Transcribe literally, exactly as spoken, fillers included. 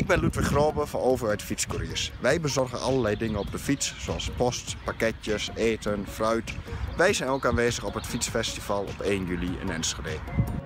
ben Ludwig Grobe van Overheid Fietscouriers. Wij bezorgen allerlei dingen op de fiets, zoals post, pakketjes, eten, fruit. Wij zijn ook aanwezig op het Fietsfestival op één juli in Enschede.